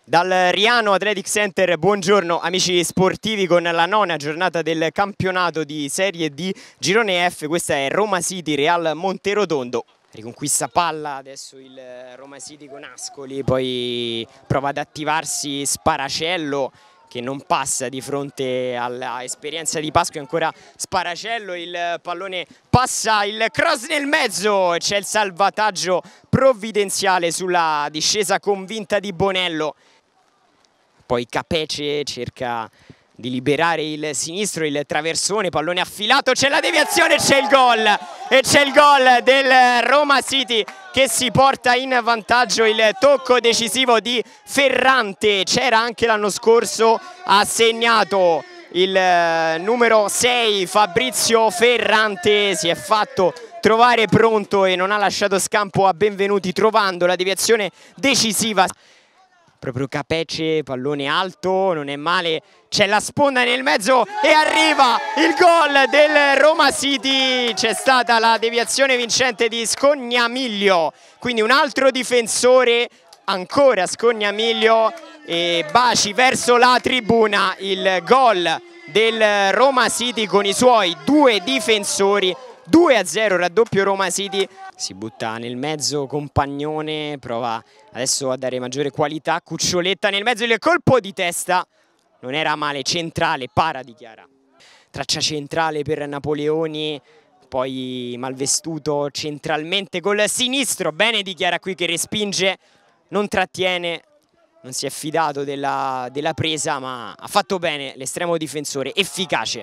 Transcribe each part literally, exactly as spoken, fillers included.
Dal Riano Athletic Center, buongiorno amici sportivi con la nona giornata del campionato di Serie D Girone F. Questa è Roma City Real Monterotondo. Riconquista palla adesso il Roma City con Ascoli, poi prova ad attivarsi Sparacello che non passa di fronte all'esperienza di Pasqui, ancora Sparacello, il pallone passa, il cross nel mezzo, c'è il salvataggio provvidenziale sulla discesa convinta di Bonello. Poi Capece cerca di liberare il sinistro, il traversone, pallone affilato, c'è la deviazione, c'è il gol e c'è il gol del Roma City che si porta in vantaggio. Il tocco decisivo di Ferrante, c'era anche l'anno scorso, ha segnato il numero sei Fabrizio Ferrante, si è fatto trovare pronto e non ha lasciato scampo a Benvenuti trovando la deviazione decisiva. Proprio Capece, pallone alto, non è male, c'è la sponda nel mezzo e arriva il gol del Roma City. C'è stata la deviazione vincente di Scognamiglio, quindi un altro difensore, ancora Scognamiglio, e baci verso la tribuna. Il gol del Roma City con i suoi due difensori, due a zero, raddoppio Roma City. Si butta nel mezzo Compagnone, prova adesso a dare maggiore qualità, Cuccioletta nel mezzo, il colpo di testa non era male, centrale, para di Chiara. Traccia centrale per Napoleoni, poi Malvestuto centralmente col sinistro, bene di Chiara qui che respinge, non trattiene, non si è fidato della, della presa, ma ha fatto bene l'estremo difensore, efficace.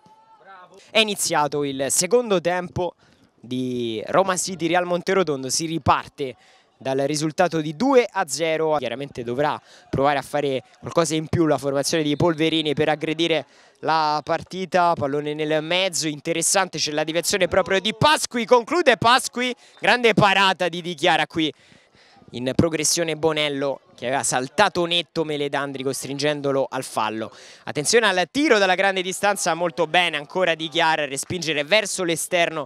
È iniziato il secondo tempo di Roma City Real Monterotondo, si riparte dal risultato di due a zero. Chiaramente dovrà provare a fare qualcosa in più la formazione di Polverini per aggredire la partita. Pallone nel mezzo, interessante, c'è la deviazione proprio di Pasqui, conclude Pasqui, grande parata di Di Chiara qui. In progressione Bonello che aveva saltato netto Meledandri costringendolo al fallo. Attenzione al tiro dalla grande distanza, molto bene ancora Di Chiara a respingere verso l'esterno.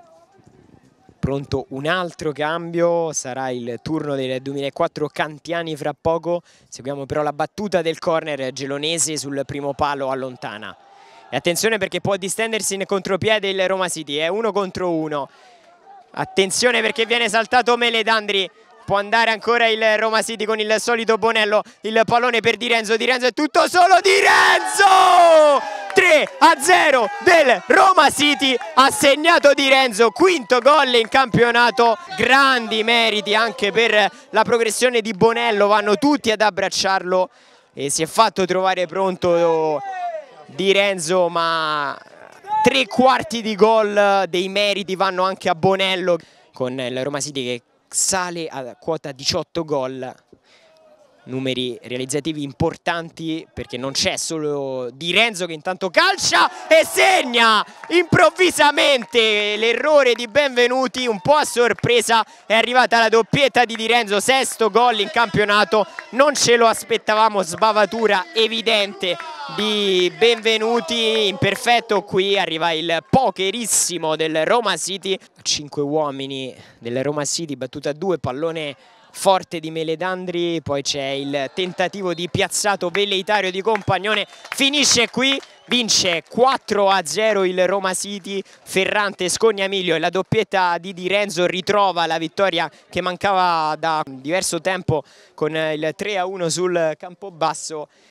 Pronto un altro cambio, sarà il turno del duemilaquattro Cantiani fra poco. Seguiamo però la battuta del corner gelonese sul primo palo, allontana. E attenzione perché può distendersi in contropiede il Roma City, è uno contro uno. Attenzione perché viene saltato Meledandri. Può andare ancora il Roma City con il solito Bonello, il pallone per Di Renzo, Di Renzo è tutto solo, Di Renzo! tre a zero del Roma City, ha segnato Di Renzo, quinto gol in campionato, grandi meriti anche per la progressione di Bonello, vanno tutti ad abbracciarlo e si è fatto trovare pronto Di Renzo, ma tre quarti di gol dei meriti vanno anche a Bonello con il Roma City che sale a quota diciotto gol, numeri realizzativi importanti perché non c'è solo Di Renzo che intanto calcia e segna improvvisamente. L'errore di Benvenuti un po' a sorpresa, è arrivata la doppietta di Di Renzo, sesto gol in campionato, non ce lo aspettavamo, sbavatura evidente di Benvenuti, imperfetto qui, arriva il pokerissimo del Roma City, cinque uomini del Roma City, battuta a due, pallone forte di Meledandri, poi c'è il tentativo di piazzato velleitario di Compagnone, finisce qui, vince quattro a zero il Roma City. Ferrante, Scognamiglio e la doppietta di Di Renzo ritrova la vittoria che mancava da diverso tempo con il tre a uno sul Campobasso.